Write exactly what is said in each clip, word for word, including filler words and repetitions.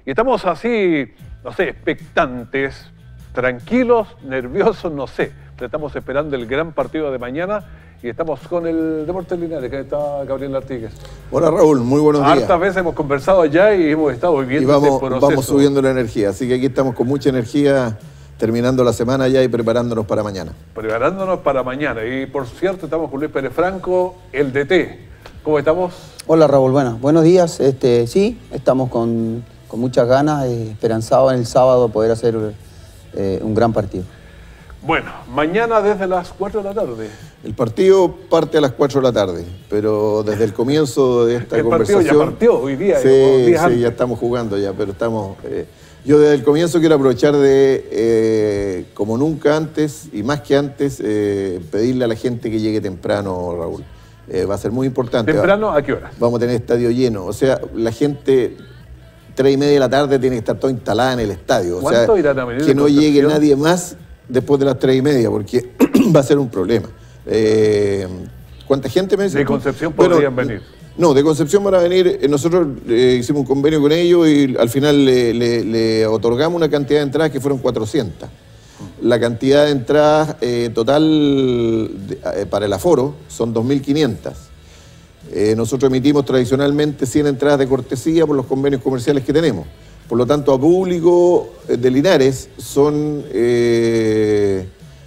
Y estamos así, no sé, expectantes, tranquilos, nerviosos, no sé. Pero estamos esperando el gran partido de mañana y estamos con el Deportes Linares, que está Gabriel Artigues. Hola Raúl, muy buenos días. Hartas veces hemos conversado allá y hemos estado viviendo y vamos, este proceso. vamos subiendo la energía, así que aquí estamos con mucha energía, terminando la semana ya y preparándonos para mañana. Preparándonos para mañana. Y por cierto, estamos con Luis Pérez Franco, el D T. ¿Cómo estamos? Hola Raúl, bueno, buenos días. Este, sí, estamos con, con muchas ganas, eh, esperanzados en el sábado poder hacer eh, un gran partido. Bueno, mañana desde las cuatro de la tarde. El partido parte a las cuatro de la tarde, pero desde el comienzo de esta el conversación... El partido ya partió hoy día. Sí, sí, antes. ya estamos jugando ya, pero estamos... Eh, yo desde el comienzo quiero aprovechar de, eh, como nunca antes, y más que antes, eh, pedirle a la gente que llegue temprano, Raúl. Eh, va a ser muy importante. ¿Temprano a qué hora? Vamos a tener estadio lleno. O sea, la gente, tres y media de la tarde, tiene que estar todo instalada en el estadio. O sea, irán a venir que no llegue nadie más después de las tres y media, porque va a ser un problema. Eh, ¿Cuánta gente me dice? De Concepción podrían bueno, venir. No, de Concepción van a venir. Nosotros eh, hicimos un convenio con ellos y al final le, le, le otorgamos una cantidad de entradas que fueron cuatrocientas. La cantidad de entradas eh, total de, eh, para el aforo son dos mil quinientas. Eh, nosotros emitimos tradicionalmente cien entradas de cortesía por los convenios comerciales que tenemos. Por lo tanto, a público de Linares son eh,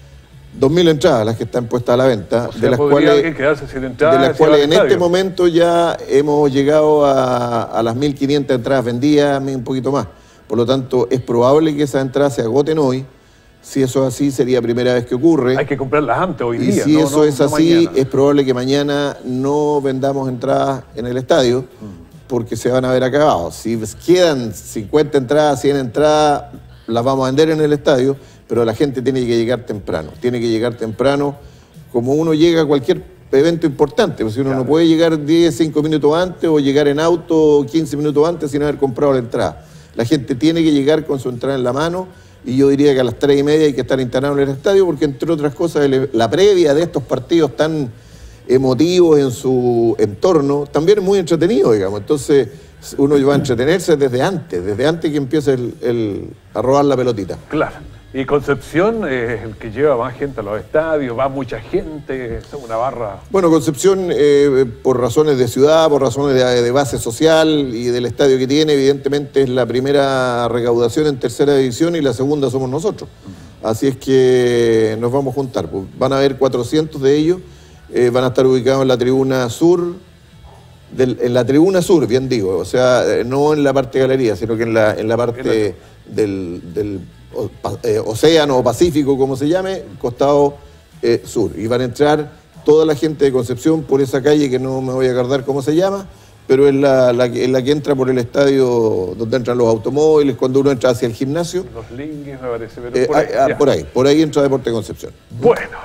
dos mil entradas las que están puestas a la venta. O sea, de las podría cuales, quedarse sin entradas. De las cuales en este momento ya hemos llegado a, a las mil quinientas entradas vendidas, un poquito más. Por lo tanto, es probable que esas entradas se agoten hoy. Si eso es así, sería primera vez que ocurre. Hay que comprarlas antes, hoy y día. Si no, eso no, es no así, mañana. es probable que mañana no vendamos entradas en el estadio, porque se van a ver acabados. Si quedan cincuenta entradas, cien entradas, las vamos a vender en el estadio, pero la gente tiene que llegar temprano. Tiene que llegar temprano, como uno llega a cualquier evento importante. Porque si uno claro. no puede llegar diez, cinco minutos antes o llegar en auto quince minutos antes sin haber comprado la entrada. La gente tiene que llegar con su entrada en la mano. Y yo diría que a las tres y media hay que estar internado en el estadio porque, entre otras cosas, la previa de estos partidos tan emotivos en su entorno también es muy entretenido, digamos. Entonces, uno va a entretenerse desde antes, desde antes que empiece el, el, a robar la pelotita. Claro. Y Concepción es el que lleva más gente a los estadios, va mucha gente, es una barra. Bueno, Concepción, eh, por razones de ciudad, por razones de, de base social y del estadio que tiene, evidentemente es la primera recaudación en tercera división y la segunda somos nosotros. Así es que nos vamos a juntar. Pues van a haber cuatrocientos de ellos, eh, van a estar ubicados en la tribuna sur, del, en la tribuna sur, bien digo, o sea, no en la parte de galería, sino que en la, en la parte del... del Eh, océano o Pacífico, como se llame, costado eh, sur. Y van a entrar toda la gente de Concepción por esa calle que no me voy a acordar cómo se llama, pero es la, la, es la que entra por el estadio donde entran los automóviles, cuando uno entra hacia el gimnasio. Los lingues, me parece, pero eh, por, ahí, ah, por ahí, por ahí entra Deportes Concepción. Bueno,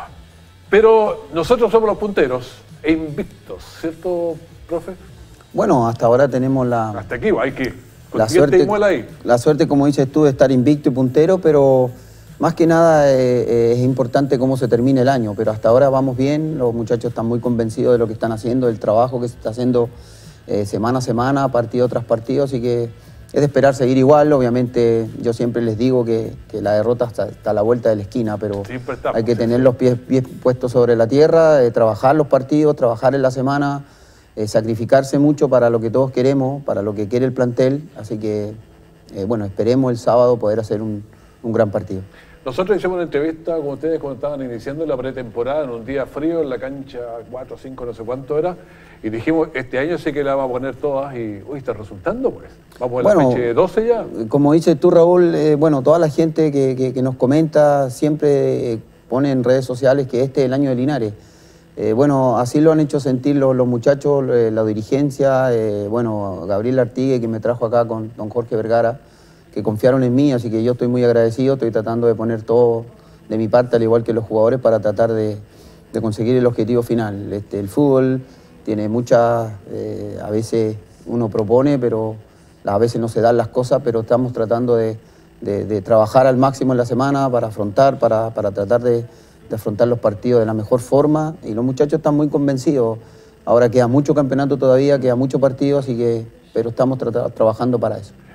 pero nosotros somos los punteros e invictos, ¿cierto, profe? Bueno, hasta ahora tenemos la... Hasta aquí, hay que... La suerte, la suerte, como dices tú, de estar invicto y puntero, pero más que nada eh, es importante cómo se termine el año. Pero hasta ahora vamos bien, los muchachos están muy convencidos de lo que están haciendo, del trabajo que se está haciendo eh, semana a semana, partido tras partido, así que es de esperar seguir igual. Obviamente yo siempre les digo que, que la derrota está, está a la vuelta de la esquina, pero estamos, hay que sí, tener sí. los pies, pies puestos sobre la tierra, eh, trabajar los partidos, trabajar en la semana, Eh, sacrificarse mucho para lo que todos queremos, para lo que quiere el plantel, así que, eh, bueno, esperemos el sábado poder hacer un, un gran partido. Nosotros hicimos una entrevista con ustedes cuando estaban iniciando la pretemporada en un día frío en la cancha cuatro, cinco, no sé cuánto era, y dijimos, este año sí que la vamos a poner todas y, uy, está resultando, pues. Vamos a bueno, la fecha doce ya. Como dices tú, Raúl, eh, bueno, toda la gente que, que, que nos comenta siempre eh, pone en redes sociales que este es el año de Linares. Eh, bueno, así lo han hecho sentir los, los muchachos, eh, la dirigencia, eh, bueno, Gabriel Artigues, que me trajo acá con don Jorge Vergara, que confiaron en mí, así que yo estoy muy agradecido, estoy tratando de poner todo de mi parte, al igual que los jugadores, para tratar de, de conseguir el objetivo final. Este, el fútbol tiene muchas, eh, a veces uno propone, pero a veces no se dan las cosas, pero estamos tratando de, de, de trabajar al máximo en la semana para afrontar, para, para tratar de... de afrontar los partidos de la mejor forma, y los muchachos están muy convencidos. Ahora queda mucho campeonato todavía, queda mucho partido, así que, pero estamos tra trabajando para eso.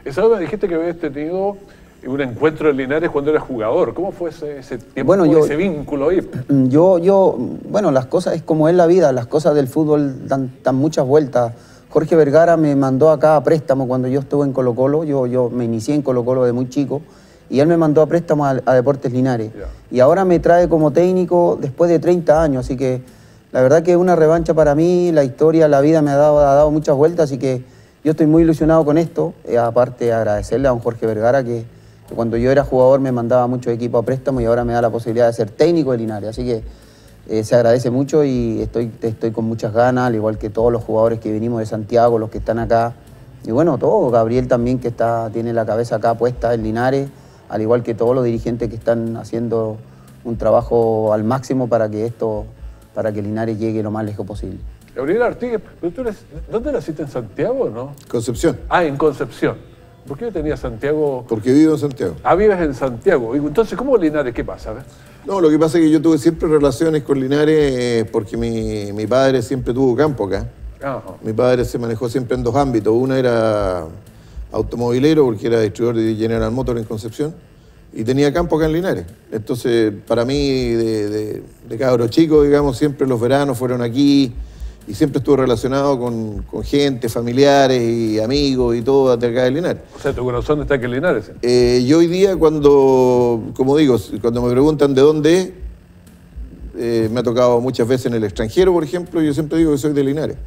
Esa vez me dijiste que habías tenido un encuentro en Linares cuando eras jugador. ¿Cómo fue ese, ese tiempo, bueno, yo, ese vínculo ahí? Yo, yo, bueno, las cosas es como es la vida, las cosas del fútbol dan, dan muchas vueltas. Jorge Vergara me mandó acá a préstamo cuando yo estuve en Colo Colo, yo, yo me inicié en Colo Colo de muy chico, y él me mandó a préstamo a, a Deportes Linares. Yeah. Y ahora me trae como técnico después de treinta años, así que la verdad que es una revancha para mí, la historia, la vida me ha dado, ha dado muchas vueltas, así que yo estoy muy ilusionado con esto. Eh, aparte agradecerle a don Jorge Vergara que, que cuando yo era jugador me mandaba muchos equipos a préstamo y ahora me da la posibilidad de ser técnico de Linares, así que eh, se agradece mucho y estoy, estoy con muchas ganas, al igual que todos los jugadores que venimos de Santiago, los que están acá, y bueno, todo, Gabriel también que está, tiene la cabeza acá puesta en Linares, al igual que todos los dirigentes que están haciendo un trabajo al máximo para que esto, para que Linares llegue lo más lejos posible. Gabriel Artigue, ¿tú eres, ¿dónde naciste? ¿En Santiago o no? Concepción. Ah, en Concepción. ¿Por qué tenía Santiago? Porque vivo en Santiago. Ah, vives en Santiago. Entonces, ¿cómo Linares? ¿Qué pasa? ¿Ves? No, lo que pasa es que yo tuve siempre relaciones con Linares porque mi, mi padre siempre tuvo campo acá. Ajá. Mi padre se manejó siempre en dos ámbitos. Una era automovilero, porque era distribuidor de General Motors en Concepción, y tenía campo acá en Linares. Entonces, para mí, de, de, de cabro chico, digamos, siempre los veranos fueron aquí, y siempre estuve relacionado con, con gente, familiares y amigos y todo de acá de Linares. O sea, ¿tu corazón está aquí en Linares? Eh, yo hoy día cuando, como digo, cuando me preguntan de dónde es, eh, me ha tocado muchas veces en el extranjero, por ejemplo, yo siempre digo que soy de Linares.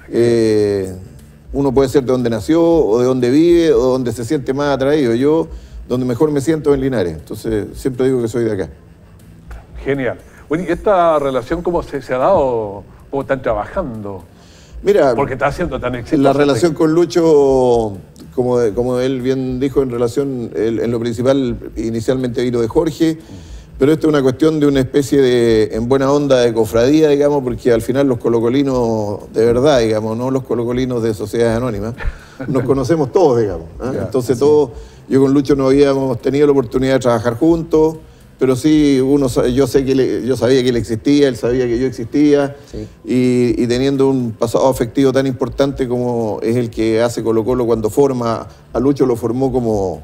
Eh, uno puede ser de donde nació, o de donde vive, o donde se siente más atraído. Yo, donde mejor me siento, en Linares. Entonces, siempre digo que soy de acá. Genial. Bueno, ¿y esta relación cómo se, se ha dado? ¿Cómo están trabajando? Mira, porque está siendo tan exitoso. La relación con Lucho, como, como él bien dijo, en relación, el, en lo principal, inicialmente vino de Jorge, pero esto es una cuestión de una especie de, en buena onda, de cofradía, digamos, porque al final los colocolinos de verdad, digamos, no los colocolinos de sociedades anónimas, nos conocemos todos, digamos. ¿eh? Ya, Entonces todos, yo con Lucho no habíamos tenido la oportunidad de trabajar juntos, pero sí, uno, yo, sé que le, yo sabía que él existía, él sabía que yo existía, sí. y, y teniendo un pasado afectivo tan importante como es el que hace Colo Colo cuando forma, a Lucho lo formó como,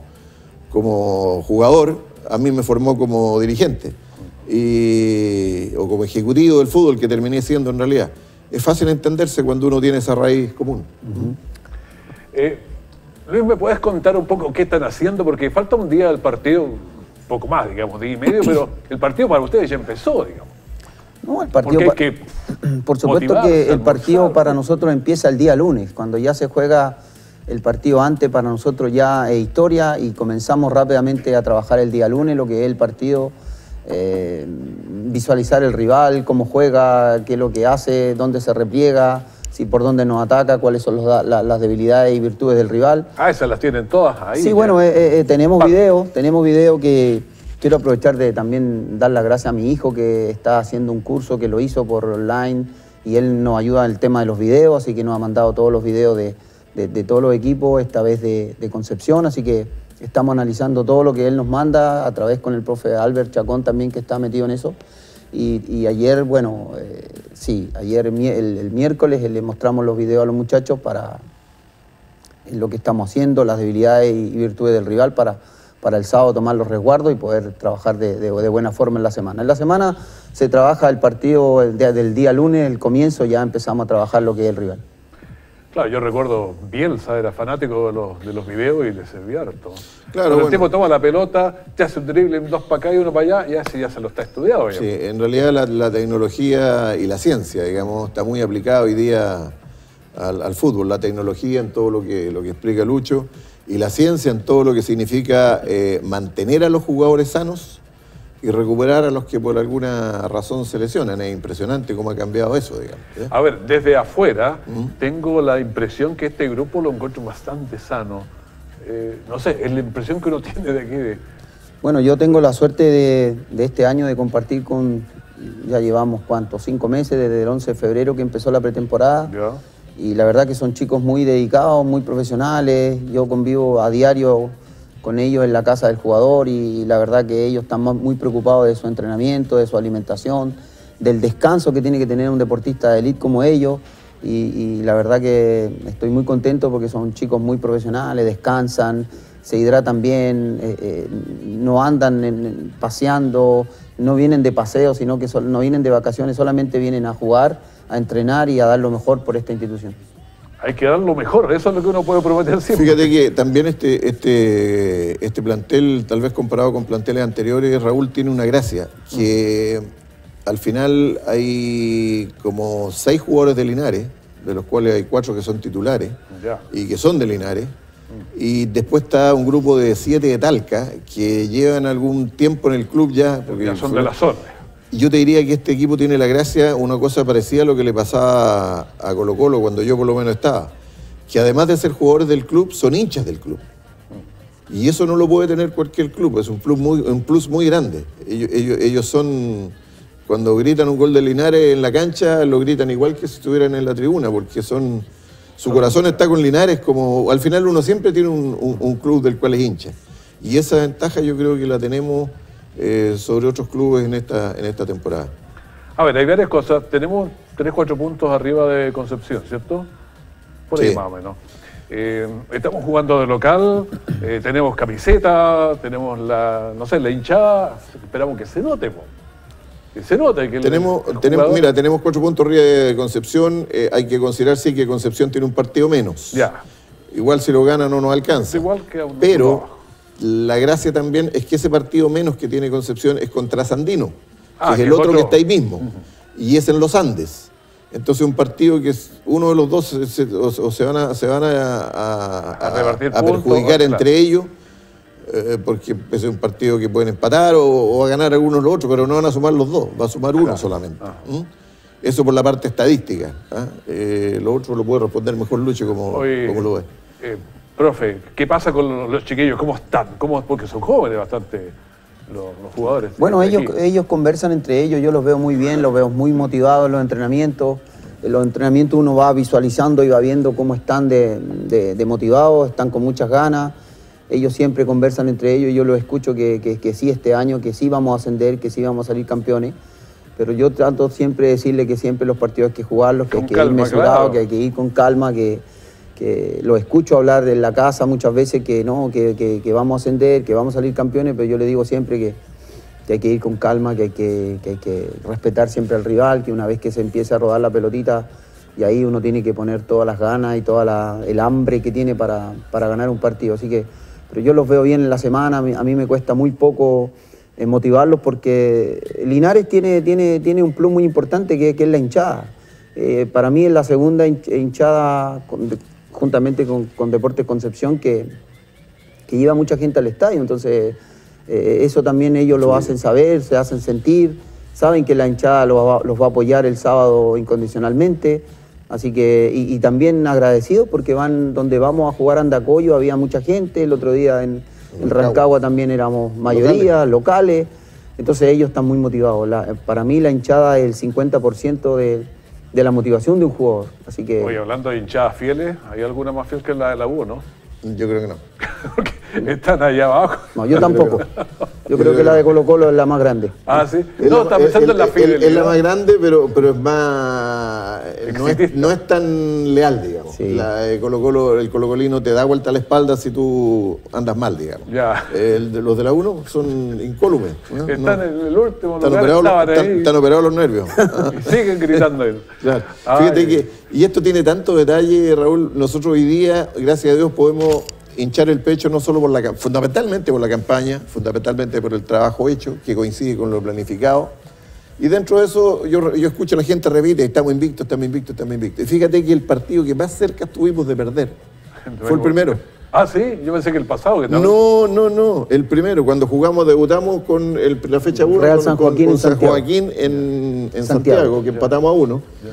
como jugador, a mí me formó como dirigente, y, o como ejecutivo del fútbol, que terminé siendo en realidad. Es fácil entenderse cuando uno tiene esa raíz común. Uh-huh. eh, Luis, ¿me puedes contar un poco qué están haciendo? Porque falta un día del partido, poco más, digamos, día y medio, pero el partido para ustedes ya empezó, digamos. No, el partido... Porque hay que por supuesto que el partido para nosotros empieza el día lunes, cuando ya se juega el partido antes, para nosotros ya es historia, y comenzamos rápidamente a trabajar el día lunes, lo que es el partido, eh, visualizar el rival, cómo juega, qué es lo que hace, dónde se repliega, si por dónde nos ataca, cuáles son los, la, las debilidades y virtudes del rival. Ah, esas las tienen todas ahí. Sí, ya. bueno, eh, eh, tenemos videos, tenemos videos que quiero aprovechar de también dar las gracias a mi hijo, que está haciendo un curso que lo hizo por online, y él nos ayuda en el tema de los videos, así que nos ha mandado todos los videos de, de, de todos los equipos, esta vez de, de Concepción, así que estamos analizando todo lo que él nos manda, a través con el profe Albert Chacón también, que está metido en eso. Y, y ayer, bueno, eh, sí, ayer el, el miércoles le mostramos los videos a los muchachos para lo que estamos haciendo, las debilidades y virtudes del rival, para, para el sábado tomar los resguardos y poder trabajar de, de, de buena forma en la semana. En la semana se trabaja el partido el día, del día lunes, el comienzo, ya empezamos a trabajar lo que es el rival. Claro, yo recuerdo, Bielsa era fanático de los, de los videos y le servía harto. Claro, Cuando bueno. el tipo toma la pelota, te hace un drible, dos para acá y uno para allá, y así ya se lo está estudiado. Sí, en realidad la, la tecnología y la ciencia, digamos, está muy aplicada hoy día al, al fútbol. La tecnología en todo lo que, lo que explica Lucho, y la ciencia en todo lo que significa eh, mantener a los jugadores sanos y recuperar a los que por alguna razón se lesionan. Es impresionante cómo ha cambiado eso, digamos. ¿eh? A ver, desde afuera, uh-huh. tengo la impresión que este grupo lo encuentro bastante sano. Eh, no sé, es la impresión que uno tiene de aquí. De... Bueno, yo tengo la suerte de, de este año de compartir con, ya llevamos, ¿cuántos? Cinco meses, desde el once de febrero que empezó la pretemporada. ¿Ya? Y la verdad que son chicos muy dedicados, muy profesionales. Yo convivo a diario con ellos en la casa del jugador, y la verdad que ellos están muy preocupados de su entrenamiento, de su alimentación, del descanso que tiene que tener un deportista de élite como ellos. y, y la verdad que estoy muy contento porque son chicos muy profesionales, descansan, se hidratan bien, eh, eh, no andan en, paseando, no vienen de paseo, sino que son, no vienen de vacaciones, solamente vienen a jugar, a entrenar y a dar lo mejor por esta institución. Hay que dar lo mejor, eso es lo que uno puede prometer siempre. Fíjate que también este, este, este plantel, tal vez comparado con planteles anteriores, Raúl, tiene una gracia, que mm. al final hay como seis jugadores de Linares, de los cuales hay cuatro que son titulares ya. y que son de Linares, mm. y después está un grupo de siete de Talca, que llevan algún tiempo en el club ya. Porque ya son fue, de la zona. Yo te diría que este equipo tiene la gracia, una cosa parecida a lo que le pasaba a Colo Colo cuando yo por lo menos estaba, que además de ser jugadores del club, son hinchas del club. Y eso no lo puede tener cualquier club, es un plus muy, un plus muy grande. Ellos, ellos, ellos son, cuando gritan un gol de Linares en la cancha, lo gritan igual que si estuvieran en la tribuna, porque son, su corazón está con Linares, como al final uno siempre tiene un, un, un club del cual es hincha. Y esa ventaja yo creo que la tenemos Eh, sobre otros clubes en esta, en esta temporada. A ver, hay varias cosas. Tenemos tres, cuatro puntos arriba de Concepción, ¿cierto? Por ahí sí. más o menos. Eh, estamos jugando de local, eh, tenemos camiseta, tenemos la, no sé, la hinchada. Esperamos que se note, po. Que se note. Que tenemos, el, el tenemos, mira, tenemos cuatro puntos arriba de Concepción. Eh, hay que considerar, sí, que Concepción tiene un partido menos. Ya. Igual si lo gana no nos alcanza. Es igual que a un Pero la gracia también es que ese partido menos que tiene Concepción es contra Sandino, ah, que es el otro, otro que está ahí mismo, uh-huh. y es en los Andes. Entonces un partido que es, uno de los dos se, se, o, o se van a, se van a, a, a, a, a perjudicar puntos, entre claro. ellos, eh, porque es un partido que pueden empatar o, o a ganar algunos los otros, pero no van a sumar los dos, va a sumar uno claro. solamente. Uh-huh. ¿Mm? Eso por la parte estadística. ¿eh? Eh, lo otro lo puede responder mejor Lucho como, Oye, como lo ve. Eh, Profe, ¿qué pasa con los chiquillos? ¿Cómo están? ¿Cómo? Porque son jóvenes bastante los, los jugadores. Bueno, ellos, ellos conversan entre ellos, yo los veo muy bien, los veo muy motivados en los entrenamientos. En los entrenamientos uno va visualizando y va viendo cómo están de, de, de motivados, están con muchas ganas. Ellos siempre conversan entre ellos, yo los escucho que, que, que sí este año, que sí vamos a ascender, que sí vamos a salir campeones. Pero yo trato siempre de decirle que siempre los partidos hay que jugarlos, que con hay que calma, ir mesurado, claro. que hay que ir con calma, que... que lo escucho hablar de la casa muchas veces que no, que, que, que vamos a ascender, que vamos a salir campeones, pero yo le digo siempre que, que hay que ir con calma, que hay que, que hay que respetar siempre al rival, que una vez que se empiece a rodar la pelotita, y ahí uno tiene que poner todas las ganas y toda la, el hambre que tiene para, para ganar un partido. Así que, pero yo los veo bien en la semana, a mí, a mí me cuesta muy poco eh, motivarlos porque Linares tiene, tiene, tiene un plus muy importante que, que es la hinchada. Eh, para mí es la segunda hinchada juntamente con, con Deportes Concepción, que, que lleva mucha gente al estadio. Entonces, eh, eso también ellos lo hacen saber, se hacen sentir, saben que la hinchada los va, los va a apoyar el sábado incondicionalmente. Así que, y, y también agradecidos porque van donde vamos a jugar Andacollo, había mucha gente. El otro día en, en Rancagua también éramos mayoría, locales. locales. Entonces, ellos están muy motivados. La, para mí, la hinchada es el cincuenta por ciento de. de la motivación de un jugador, así que... Oye, hablando de hinchadas fieles, ¿hay alguna más fiel que la de la U, no? Yo creo que no. Porque están allá abajo. No, yo tampoco. Yo creo que la de Colo Colo es la más grande. Ah, ¿sí? Es no, la, está pensando es, en la fidelidad. Es la más grande, pero, pero es más... No es, no es tan leal, digamos. Sí. La de Colo Colo, el colocolino te da vuelta a la espalda si tú andas mal, digamos. Ya. El de, los de la uno son incólumes. ¿no? Están no. en el último están lugar, operados, estaban están, ahí. están operados los nervios. Y siguen gritando ahí. Claro. Fíjate Ay. que... Y esto tiene tanto detalle, Raúl. Nosotros hoy día, gracias a Dios, podemos... hinchar el pecho no solo por la fundamentalmente por la campaña, fundamentalmente por el trabajo hecho, que coincide con lo planificado. Y dentro de eso, yo, yo escucho a la gente repite, estamos invictos, estamos invictos, estamos invictos. Y fíjate que el partido que más cerca estuvimos de perder fue el primero. Ah, sí, yo pensé que el pasado. Que no, no, no, el primero, cuando jugamos, debutamos con el, la fecha uno Real con, San Joaquín, con, con en, San Santiago. Joaquín en, en Santiago, Santiago, que ya. empatamos a uno, Ya.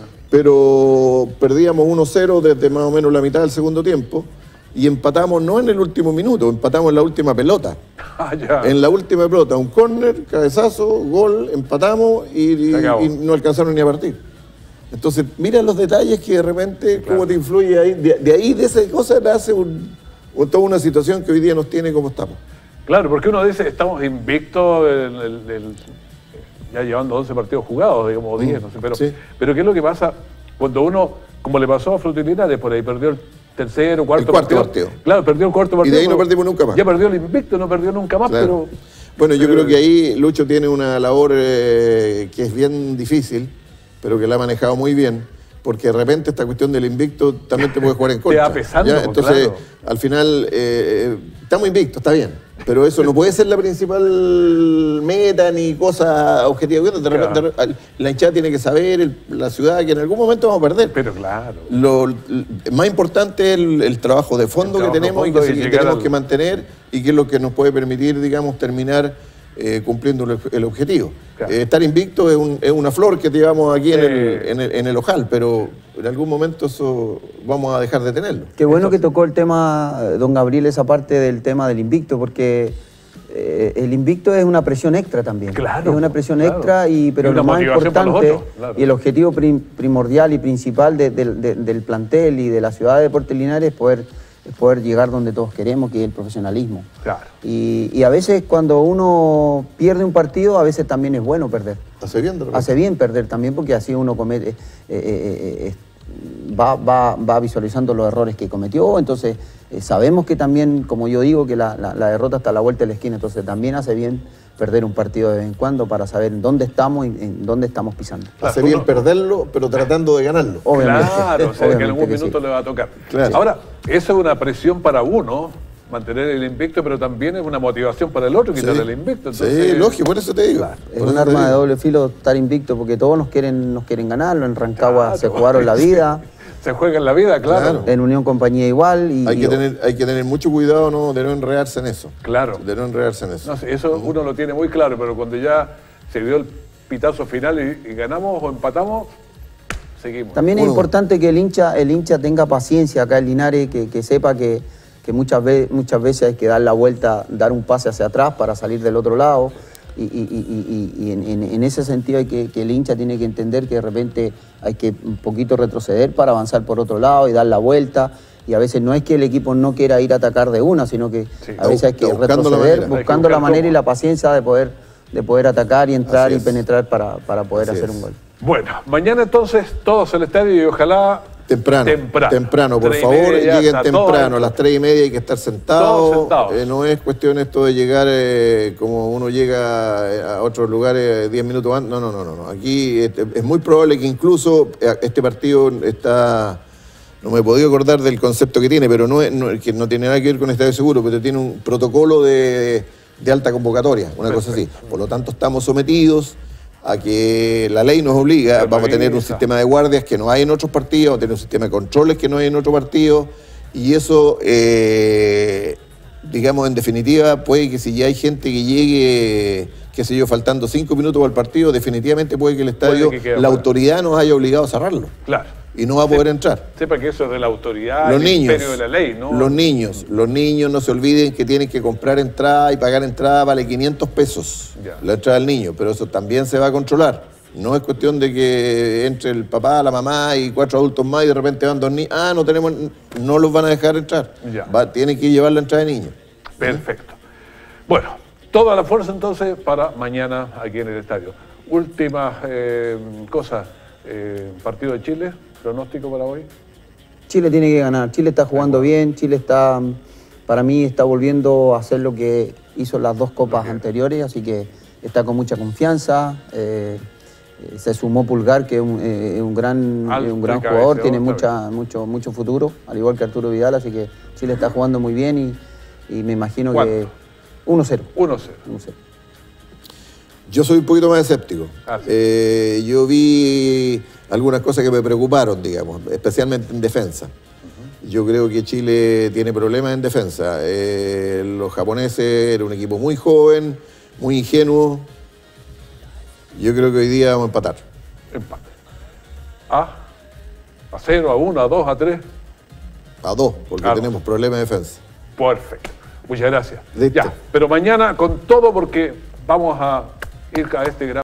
pero perdíamos uno cero desde más o menos la mitad del segundo tiempo. Y empatamos no en el último minuto, empatamos en la última pelota. Ah, ya. En la última pelota, un córner, cabezazo, gol, empatamos y, y, y no alcanzaron ni a partir. Entonces, mira los detalles que de repente, sí, claro. cómo te influye ahí. De, de ahí, de esa cosa, le hace un, un, toda una situación que hoy día nos tiene como estamos. Claro, porque uno dice, estamos invictos, el, el, el, ya llevando once partidos jugados, digamos, diez, mm, no sé. Pero, sí. pero ¿qué es lo que pasa cuando uno como le pasó a Frutilidades, por ahí perdió el tercero, cuarto, el cuarto partido. partido. Claro, perdió el cuarto partido. Y de ahí no perdimos nunca más. Ya perdió el invicto, no perdió nunca más, Claro. pero... Bueno, yo pero, creo que ahí Lucho tiene una labor eh, que es bien difícil, pero que la ha manejado muy bien, porque de repente esta cuestión del invicto también te puede jugar en contra. Te va pesando, ¿ya? Entonces, claro. al final, eh, estamos invictos, está bien, pero eso no puede ser la principal meta ni cosa objetiva. De repente, Claro. la hinchada tiene que saber, el- la ciudad, que en algún momento vamos a perder. pero claro. Lo, lo más importante es el, el trabajo de fondo El que trabajo de tenemos fondo y y que, sí- llegar tenemos al- que mantener y que es lo que nos puede permitir, digamos, terminar eh, cumpliendo el, el objetivo. Claro. Eh, estar invicto es, un- es una flor que llevamos aquí en, Sí. el, en, el, en el ojal, pero en algún momento eso vamos a dejar de tenerlo. Qué bueno que tocó el tema, eh, don Gabriel, esa parte del tema del invicto, porque eh, el invicto es una presión extra también. Claro, Es una presión claro. extra, y, pero Y una lo más motivación para los importante otros, claro. y el objetivo prim- primordial y principal de- de- de- del plantel y de la ciudad de Deportes Linares es poder, es poder llegar donde todos queremos, que es el profesionalismo. Claro. Y, y a veces cuando uno pierde un partido, a veces también es bueno perder. ¿Hace bien? de repente? Hace bien perder también, porque así uno comete, eh, eh, eh, eh, va, va, va visualizando los errores que cometió. Entonces eh, sabemos que también, como yo digo, que la, la- la derrota está a la vuelta de la esquina. Entonces también hace bien perder un partido de vez en cuando para saber en dónde estamos y en dónde estamos pisando. Hace Claro, bien uno- perderlo, pero tratando de ganarlo. Obviamente. Claro, o sea, que en obviamente algún que sí. minuto le va a tocar. Claro. Ahora, eso es una presión para uno, mantener el invicto, pero también es una motivación para el otro, quitarle Sí. el invicto. Sí, Entonces, lógico, por eso te digo. Es Por un eso te arma de digo. doble filo estar invicto, porque todos nos quieren, nos quieren ganarlo. En Rancagua Claro. se jugaron la vida, Se juega en la vida, claro. Claro. en Unión Compañía igual. Y, Hay y- que, tener, hay que tener mucho cuidado, ¿no? De no enredarse en eso. Claro. De no enredarse en eso. No sé, eso uno lo tiene muy claro, pero cuando ya se dio el pitazo final y, y ganamos o empatamos, seguimos. También es Uno. importante que el hincha, el hincha tenga paciencia acá en Linares, que, que sepa que, que muchas, ve- muchas veces hay que dar la vuelta, dar un pase hacia atrás para salir del otro lado. Y, y- y- y- y en, en- en ese sentido hay que, que el hincha tiene que entender que de repente hay que un poquito retroceder para avanzar por otro lado y dar la vuelta. Y a veces no es que el equipo no quiera ir a atacar de una, sino que Sí. a veces hay que Está buscando la retroceder, manera. buscando Hay que la buscar manera y cómo. la paciencia de poder, de poder atacar y entrar Así y es. penetrar para, para poder Así hacer es. un gol. Bueno, mañana entonces todos al estadio y ojalá Temprano, temprano, temprano, por Tres y favor, media ya lleguen está temprano, todo. a las tres y media hay que estar sentados. Todos sentados. Eh, no es cuestión esto de llegar eh, como uno llega eh, a otros lugares diez minutos antes. No, no, no, no. no. Aquí este, es muy probable que incluso eh, este partido está. No me he podido acordar del concepto que tiene, pero no, es- no- que no tiene nada que ver con Estadio Seguro, pero tiene un protocolo de, de alta convocatoria, una cosa así. Por lo tanto, estamos sometidos a que la ley nos obliga, Se vamos a tener un revisa. sistema de guardias que no hay en otros partidos, vamos a tener un sistema de controles que no hay en otro partido, y eso, eh, digamos, en definitiva, puede que si ya hay gente que llegue, qué sé yo, faltando cinco minutos para el partido, definitivamente puede que el estadio, que quede la fuera. autoridad nos haya obligado a cerrarlo, Claro. y no va a poder entrar. Sepa que eso es de la autoridad, Los el niños, imperio de la ley, ¿no? los niños, los niños no se olviden que tienen que comprar entrada y pagar entrada, vale quinientos pesos Ya. la entrada del niño, pero eso también se va a controlar. No es cuestión de que entre el papá, la mamá y cuatro adultos más y de repente van dos niños, ah, no tenemos, no los van a dejar entrar. Ya. Va, tienen que llevar la entrada de niños. Perfecto. Bueno, toda la fuerza entonces para mañana aquí en el estadio. Última eh, cosa, eh, partido de Chile, pronóstico para hoy. Chile tiene que ganar. Chile está jugando bien. Chile está, para mí, está volviendo a hacer lo que hizo las dos copas anteriores, así que está con mucha confianza. Eh, eh, se sumó Pulgar, que es un, eh, es un gran, Alto es un gran y jugador, cabeceador tiene también. mucha, mucho, mucho futuro, al igual que Arturo Vidal, así que Chile está jugando muy bien y, y me imagino que ¿Cuánto? uno cero. uno cero. uno cero. Yo soy un poquito más escéptico. Ah, sí. Eh, yo vi algunas cosas que me preocuparon, digamos, especialmente en defensa. Yo creo que Chile tiene problemas en defensa. Eh, los japoneses eran un equipo muy joven, muy ingenuo. Yo creo que hoy día vamos a empatar. Empate. A, a cero, a uno, a dos, a tres. A dos, porque Claro. tenemos problemas de defensa. Perfecto. Muchas gracias. Listo. Ya, pero mañana con todo porque vamos a ir a este gran...